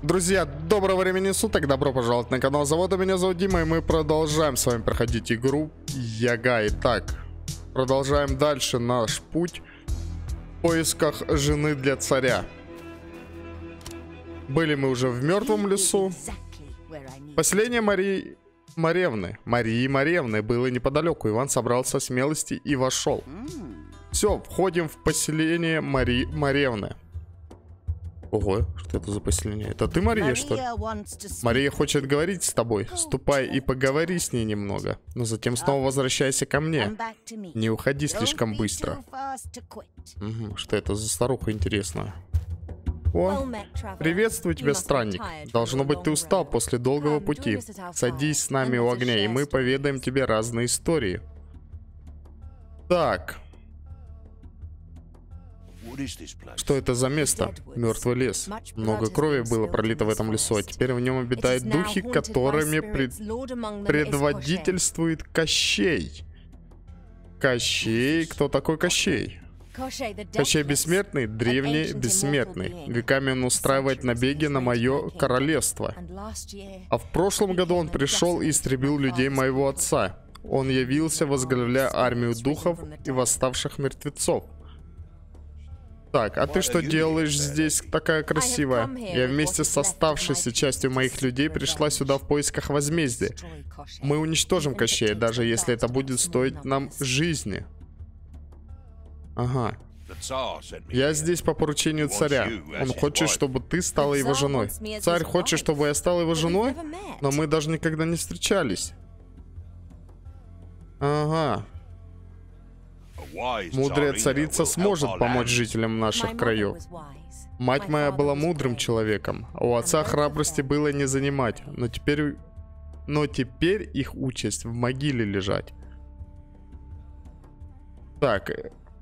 Друзья, доброго времени суток, добро пожаловать на канал Завода, меня зовут Дима, и мы продолжаем с вами проходить игру Яга. Итак, продолжаем дальше наш путь в поисках жены для царя. Были мы уже в мертвом лесу. Поселение Марии Маревны было неподалеку. Иван собрался смелости и вошел. Все, входим в поселение Маревны. Ого, что это за поселение? Это ты, Мария, что ли? Мария хочет говорить с тобой. Ступай и поговори с ней немного. Но затем снова возвращайся ко мне. Не уходи слишком быстро. Угу, что это за старуха интересная? О, приветствую тебя, странник. Должно быть, ты устал после долгого пути. Садись с нами у огня, и мы поведаем тебе разные истории. Так. Что это за место? Мертвый лес. Много крови было пролито в этом лесу, а теперь в нем обитают духи, которыми предводительствует Кощей. Кощей? Кто такой Кощей? Кощей Бессмертный, древний бессмертный. Веками он устраивает набеги на мое королевство. А в прошлом году он пришел и истребил людей моего отца. Он явился, возглавляя армию духов и восставших мертвецов. Так, а ты что делаешь здесь такая красивая? Я вместе с оставшейся частью моих людей пришла сюда в поисках возмездия. Мы уничтожим Кощея, даже если это будет стоить нам жизни. Ага. Я здесь по поручению царя. Он хочет, чтобы ты стала его женой. Царь хочет, чтобы я стала его женой? Но мы даже никогда не встречались. Ага. Мудрая царица сможет помочь жителям наших краев. Мать моя была мудрым человеком, а у отца храбрости было не занимать, но теперь их участь в могиле лежать. Так.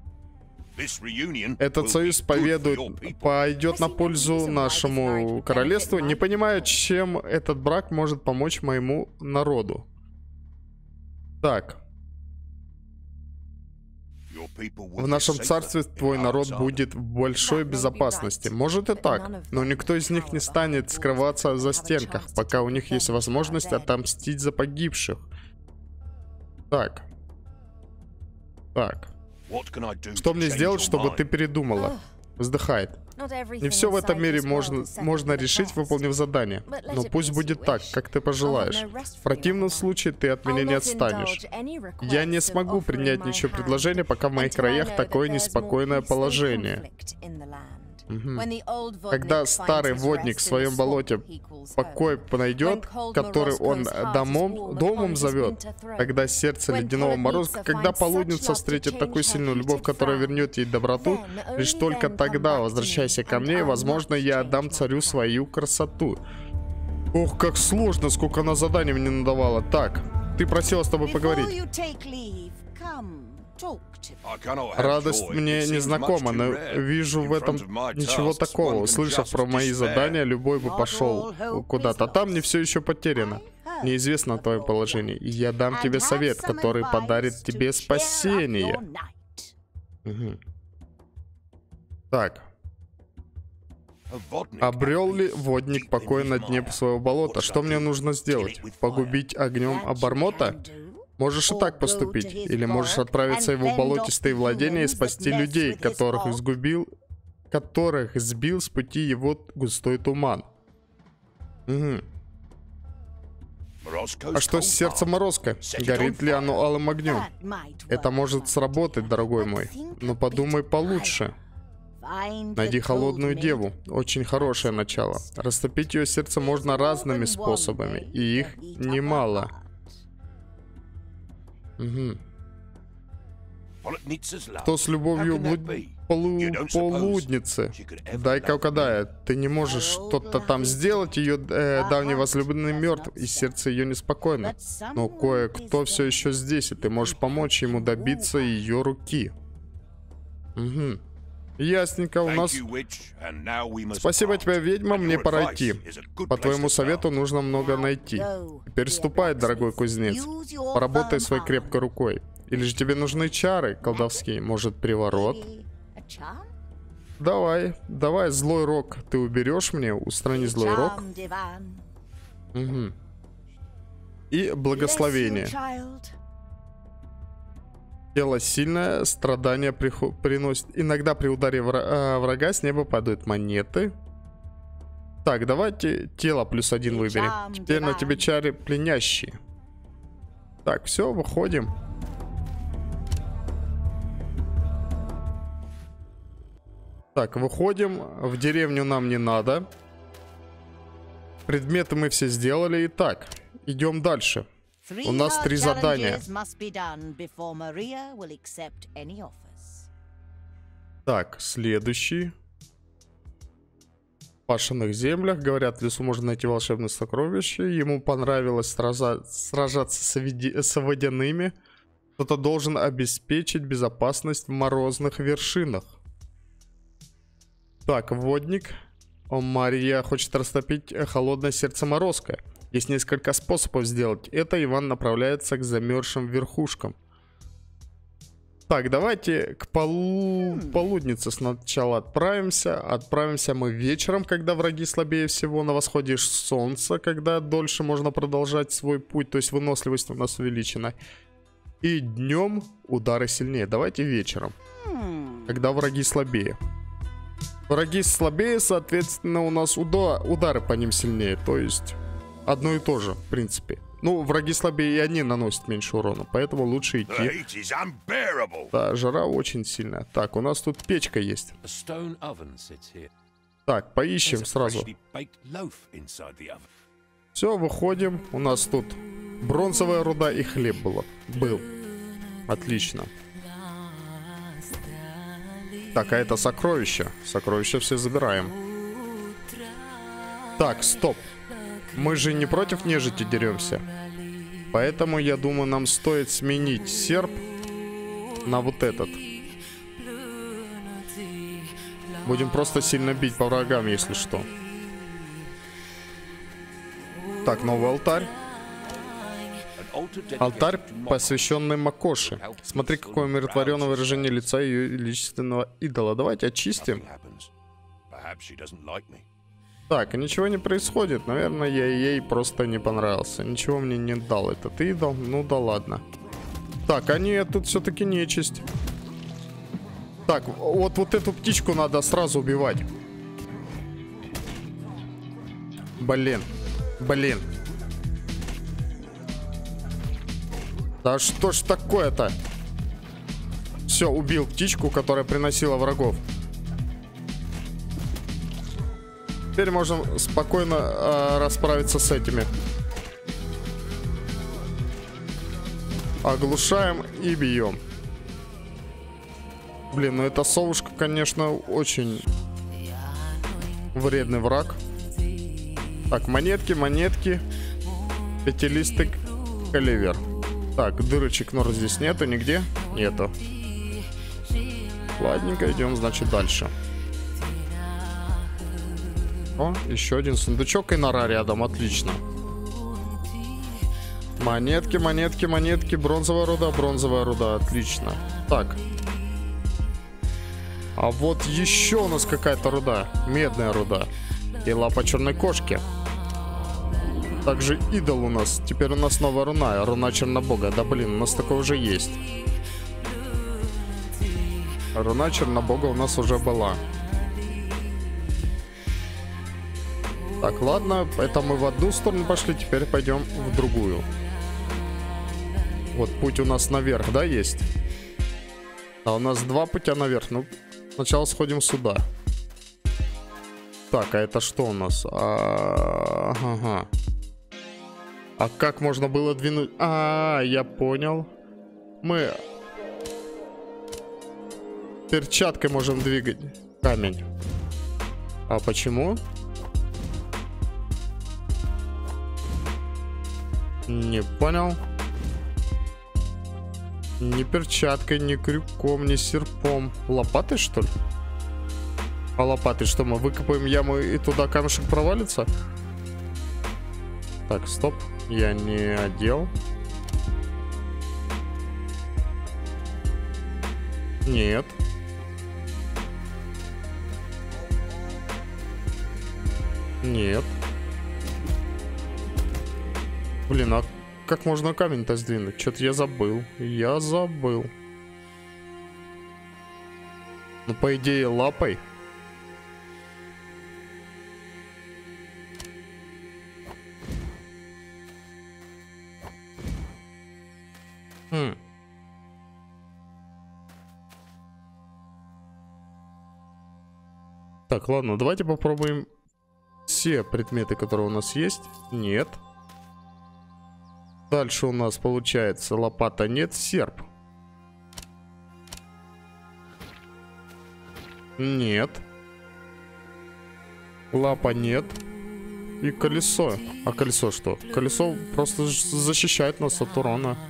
Этот союз пойдет на пользу нашему королевству. Не понимаю, чем этот брак может помочь моему народу. Так. В нашем царстве твой народ будет в большой безопасности. Может и так, но никто из них не станет скрываться за стенках, пока у них есть возможность отомстить за погибших. Так. Так. Что мне сделать, чтобы ты передумала? Вздыхает. Не все в этом мире можно решить, выполнив задание. Но пусть будет так, как ты пожелаешь. В противном случае ты от меня не отстанешь. Я не смогу принять ничего предложение, пока в моих краях такое неспокойное положение. Угу. Когда старый водник в своем болоте покой найдет, который он домом зовет, тогда сердце ледяного мороза, когда полудница встретит такую сильную любовь, которая вернет ей доброту, лишь только тогда возвращайся ко мне, и, возможно, я отдам царю свою красоту. Ох, как сложно, сколько она заданий мне надавала. Так, ты просила с тобой поговорить. Радость мне незнакома, но вижу в этом ничего такого. Услышав про мои задания, любой бы пошел куда-то. А там не все еще потеряно. Неизвестно твое положение. И я дам тебе совет, который подарит тебе спасение. Угу. Так. Обрел ли водник покой на дне своего болота? Что мне нужно сделать? Погубить огнем обормота? Можешь и так поступить. Или можешь отправиться в его болотистые владения и спасти людей, которых сбил с пути его густой туман. Угу. А что с сердцем Морозко? Горит ли оно алым огнем? Это может сработать, дорогой мой. Но подумай получше. Найди холодную деву. Очень хорошее начало. Растопить ее сердце можно разными способами, и их немало. Угу. Что с любовью полудницы? Дай-ка угадаю, ты не можешь что-то там сделать, ее давний возлюбленный мертв, и сердце ее неспокойно. Но кое-кто все еще здесь, и ты можешь помочь ему добиться ее руки. Угу. Ясненько, у нас... Спасибо тебе, ведьма, мне пора идти. По твоему совету нужно много найти. Теперь ступай, дорогой кузнец. Поработай своей крепкой рукой. Или же тебе нужны чары колдовские? Может, приворот? Давай, злой рок ты уберешь мне. Устрани злой рок. Угу. И благословение. Тело сильное, страдания приносит. Иногда при ударе врага с неба падают монеты. Так, давайте тело +1 выберем. Теперь на тебе чары пленящие. Так, все, выходим. Так, выходим. В деревню нам не надо. Предметы мы все сделали. Итак, идем дальше. У нас 3 задания. Так, следующий. В пашенных землях. Говорят, в лесу можно найти волшебное сокровище. Ему понравилось сражаться с водяными. Кто-то должен обеспечить безопасность в морозных вершинах. Так, водник. Мария хочет растопить холодное сердце морозкое. Есть несколько способов сделать это. Иван направляется к замерзшим верхушкам. Так, давайте к полуднице сначала отправимся. Отправимся мы вечером, когда враги слабее всего. На восходе солнца, когда дольше можно продолжать свой путь. То есть выносливость у нас увеличена. И днем удары сильнее. Давайте вечером, когда враги слабее. Враги слабее, соответственно, у нас удары по ним сильнее. То есть одно и то же, в принципе. Ну, враги слабее, и они наносят меньше урона. Поэтому лучше идти. Да, жара очень сильная. Так, у нас тут печка есть. Так, поищем сразу. Все, выходим. У нас тут бронзовая руда и хлеб был. Отлично. Так, а это сокровища. Сокровища все забираем. Так, стоп. Мы же не против нежити деремся. Поэтому, я думаю, нам стоит сменить серп на вот этот. Будем просто сильно бить по врагам, если что. Так, новый алтарь. Алтарь, посвященный Макоши. Смотри, какое умиротворенное выражение лица ее величественного идола. Давайте очистим. Так, ничего не происходит. Наверное, я ей просто не понравился. Ничего мне не дал этот идол. Ну да ладно. Так, а нет, тут все-таки нечисть. Так, вот эту птичку надо сразу убивать. Блин. Да что ж такое-то? Все, убил птичку, которая приносила врагов. Теперь можем спокойно расправиться с этими. Оглушаем и бьем. Блин, ну эта совушка, конечно, очень вредный враг. Так, монетки. Пятилистый каливер. Так, дырочек нор здесь нету нигде? Нету. Ладненько, идем, значит, дальше. О, еще один сундучок и нора рядом, отлично. Монетки. Бронзовая руда, отлично. Так. А вот еще у нас какая-то руда. Медная руда. И лапа черной кошки. Также идол у нас. Теперь у нас новая руна. Руна Чернобога. Да блин, у нас такое уже есть. Руна Чернобога у нас уже была. Так, ладно. Это мы в одну сторону пошли. Теперь пойдем в другую. Вот путь у нас наверх, да, есть? А у нас 2 путя наверх. Ну, сначала сходим сюда. Так, а это что у нас? Ага. А как можно было двинуть? Я понял. Мы перчаткой можем двигать камень. А почему? Не понял. Ни перчаткой, ни крюком, ни серпом. Лопатой, что ли? А лопатой что, мы выкопаем яму и туда камешек провалится? Так, стоп. Я не одел. Нет. Нет. Блин, а как можно камень-то сдвинуть? Что-то я забыл. Я забыл. Ну, по идее, лапой. Так, ладно, давайте попробуем все предметы, которые у нас есть. Нет. Дальше у нас получается лопата нет, серп. Нет. Лапа нет. И колесо. А колесо что? Колесо просто защищает нас от урона.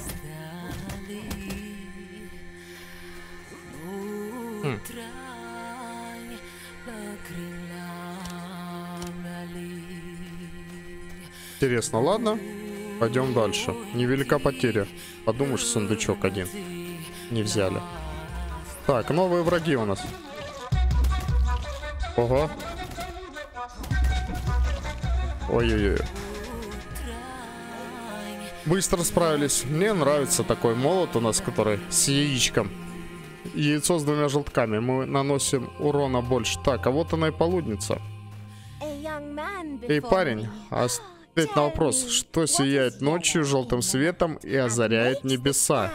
Интересно, ладно. Пойдем дальше. Невелика потеря. Подумаешь, сундучок один. Не взяли. Так, новые враги у нас. Ого. Ой-ой-ой. Быстро справились. Мне нравится такой молот у нас, который с яичком. Яйцо с 2 желтками. Мы наносим урона больше. Так, а вот она и полудница. Эй, парень, ответь на вопрос. Что сияет ночью желтым светом и озаряет небеса?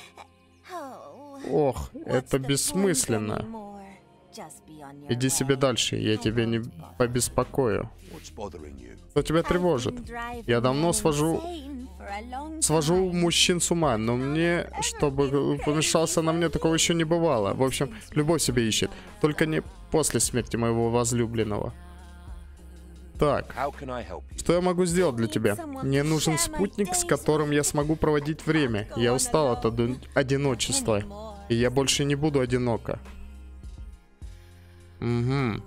Ох, это бессмысленно. Иди себе дальше, я тебя не побеспокою. Что тебя тревожит? Я давно свожу мужчин с ума, но мне, чтобы помешался на мне, такого еще не бывало. В общем, любовь себе ищет, только не после смерти моего возлюбленного. Так, что я могу сделать для тебя? Мне нужен спутник, с которым я смогу проводить время. Я устал от одиночества, и я больше не буду одинока. Угу.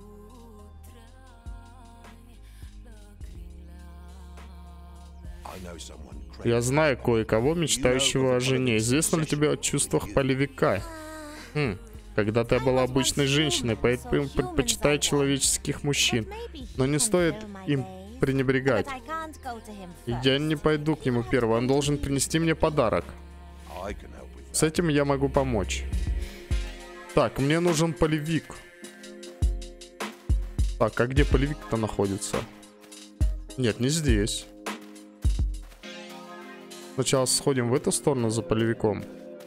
Я знаю кое-кого, мечтающего о жене. Известно ли тебе о чувствах полевика? Когда-то я была обычной женщиной, поэтому предпочитаю человеческих мужчин. Но не стоит им пренебрегать. Я не пойду к нему первым, он должен принести мне подарок. С этим я могу помочь. Так, мне нужен полевик. Так, а где полевик-то находится? Нет, не здесь. Сначала сходим в эту сторону за полевиком.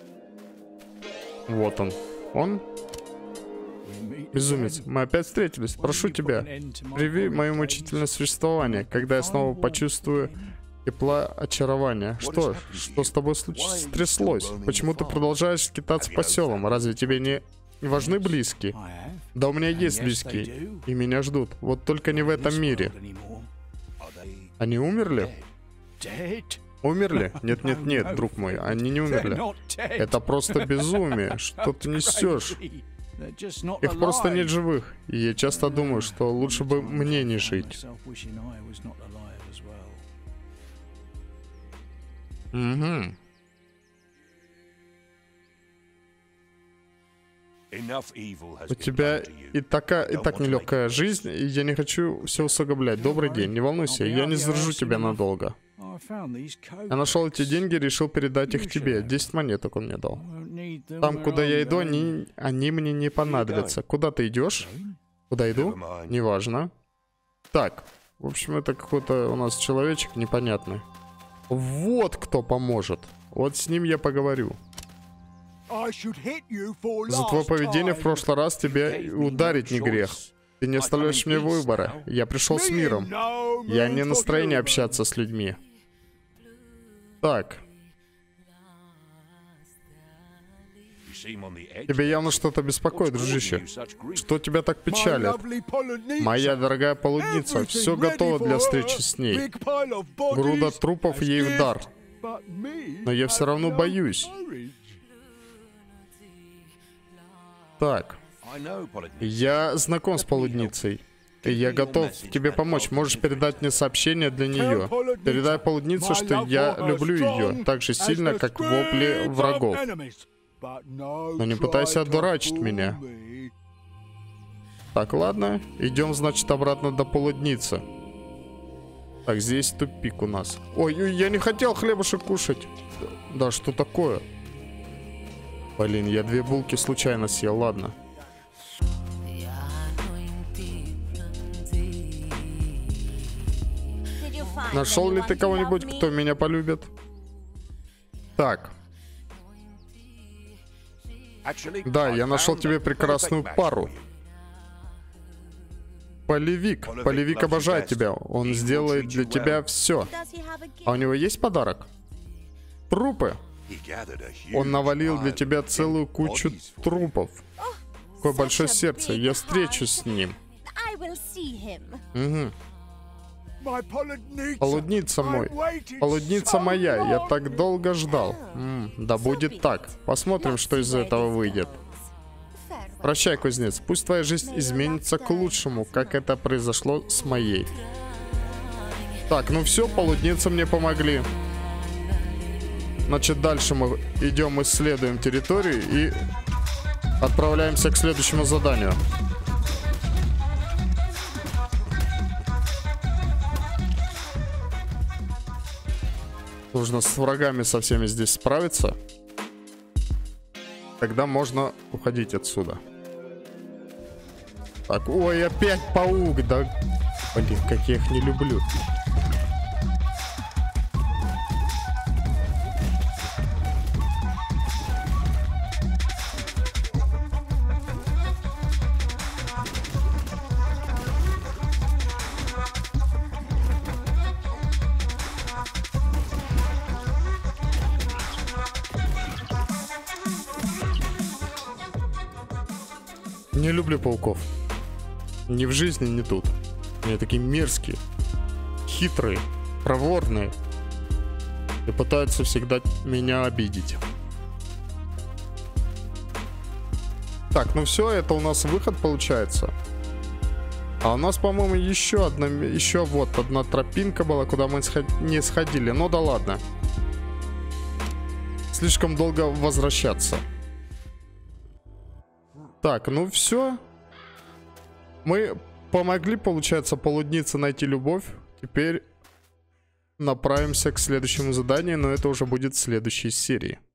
Вот он. Он? Безумец, мы опять встретились. Прошу тебя, привей мое мучительное существование, когда я снова почувствую тепла очарования. Что с тобой стряслось? Почему ты продолжаешь скитаться по селам? Разве тебе не важны близкие? Да у меня есть близкие, и меня ждут. Вот только не в этом мире. Они умерли? Умерли? Нет, друг мой, они не умерли. Это просто безумие. Что ты несешь? Их просто нет живых. И я часто думаю, что лучше бы мне не жить. Угу. У тебя и так нелегкая жизнь, и я не хочу все усугублять. Добрый день, не волнуйся, я не задержу тебя надолго. Я нашел эти деньги и решил передать их тебе. 10 монеток он мне дал. Там, куда я иду, они мне не понадобятся. Куда ты идешь? Куда иду? Неважно. Так, в общем, это какой-то у нас человечек непонятный. Вот кто поможет. Вот с ним я поговорю. За твое поведение в прошлый раз тебе ударить не грех. Ты не оставляешь мне выбора. Я пришел с миром. Я не в настроении общаться с людьми. Так. Тебя явно что-то беспокоит, дружище. Что тебя так печалит? Моя дорогая полудница, все готово для встречи с ней. Груда трупов ей в дар. Но я все равно боюсь. Так. Я знаком с полудницей. И я готов тебе помочь. Можешь передать мне сообщение для нее. Передай полуднице, что я люблю ее так же сильно, как вопли врагов. Но не пытайся одурачить меня. Так, ладно. Идем, значит, обратно до полудницы. Так, здесь тупик у нас. Ой, я не хотел хлебушек кушать. Да, что такое? Блин, я 2 булки случайно съел, ладно. Нашел ли ты кого-нибудь, кто меня полюбит? Так. Да, я нашел тебе прекрасную пару. Полевик. Полевик обожает тебя. Он сделает для тебя все. А у него есть подарок? Трупы. Он навалил для тебя целую кучу трупов. Какое большое сердце. Я встречусь с ним. Угу. Полудница мой. Полудница моя. Я так долго ждал. Да будет так. Посмотрим, что из этого выйдет. Прощай, кузнец. Пусть твоя жизнь изменится к лучшему, как это произошло с моей. Так, ну все, полудницы мне помогли. Значит, дальше мы идем, исследуем территорию и отправляемся к следующему заданию. Нужно с врагами со всеми здесь справиться. Тогда можно уходить отсюда. Так, ой, опять паук, да. Блин, как я их не люблю. Не люблю пауков. Ни в жизни, ни тут. Они такие мерзкие, хитрые, проворные. И пытаются всегда меня обидеть. Так, ну все, это у нас выход получается. А у нас, по-моему, еще вот одна тропинка была, куда мы не сходили. Ну да ладно. Слишком долго возвращаться. Так, ну все. Мы помогли, получается, полуднице найти любовь. Теперь направимся к следующему заданию, но это уже будет в следующей серии.